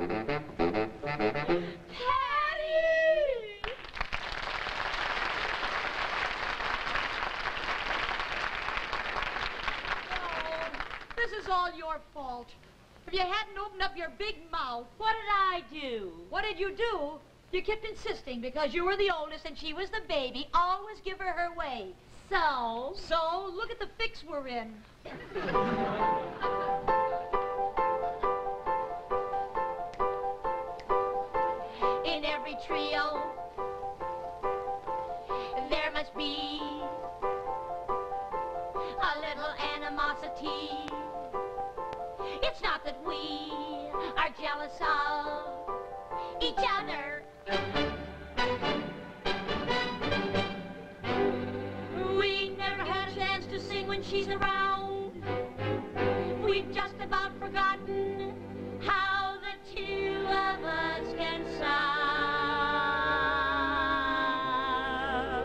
This is all your fault. If you hadn't opened up your big mouth... What did I do? What did you do? You kept insisting because you were the oldest and she was the baby. Always give her her way. So? So, look at the fix we're in. In every trio, there must be a little animosity. It's not that we are jealous of each other. We never had a chance to sing when she's around. We've just about forgotten how the two of us can sound.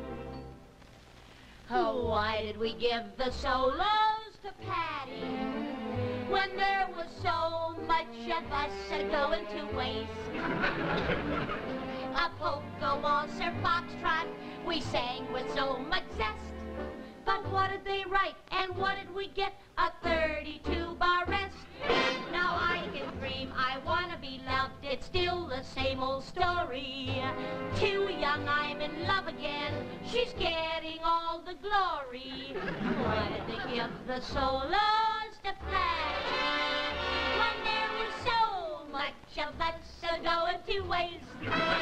Oh, why did we give the solos to Patty when there was so much of us going to waste? A polka waltz or foxtrot, we sang with so much zest. But what did they write, and what did we get? A 32-bar rest. Now I can dream, I want to be loved, it's still the same old story. Too young, I'm in love again, she's getting all the glory. Why did they give the solos to Patty when there was so much of us going to waste?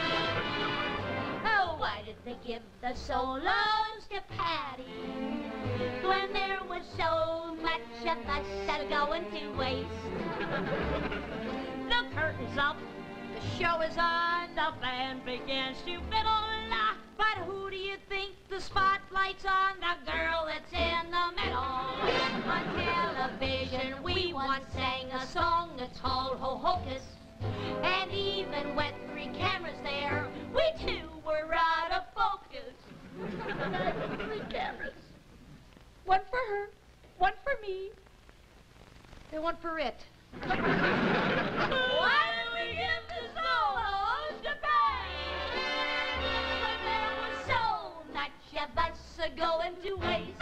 Oh, why did they give the solos to Patty when there was so much of us going to waste? The curtain's up, the show is on, the band begins to fiddle. But who do you think the spotlight's on? The girl that's in the middle. On television, we once sang a song that's called Ho Hocus. And even with 3 cameras there, we too were out of focus. 3 cameras. One for her, one for me, and one for it. Why did we give the solos to Patty when there was so much of us going to waste?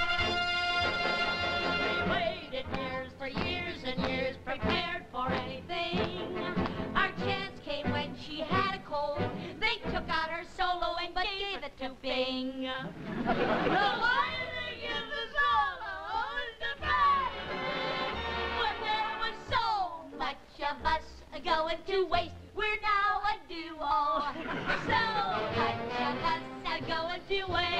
We waited years and years, prepared for anything. Our chance came when she had a cold. They took out her soloing, but gave it to Bing. So why did they give the solos to Patty when there was so much of us going to waste? We're now a duo. So much of us going to waste.